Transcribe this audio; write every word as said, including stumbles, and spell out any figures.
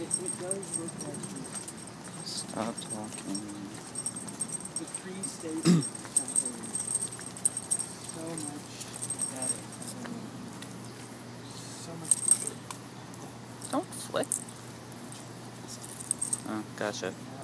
it does look like she's... Stop talking. The tree stays something so much better. So much better. Don't flip. Oh, gotcha.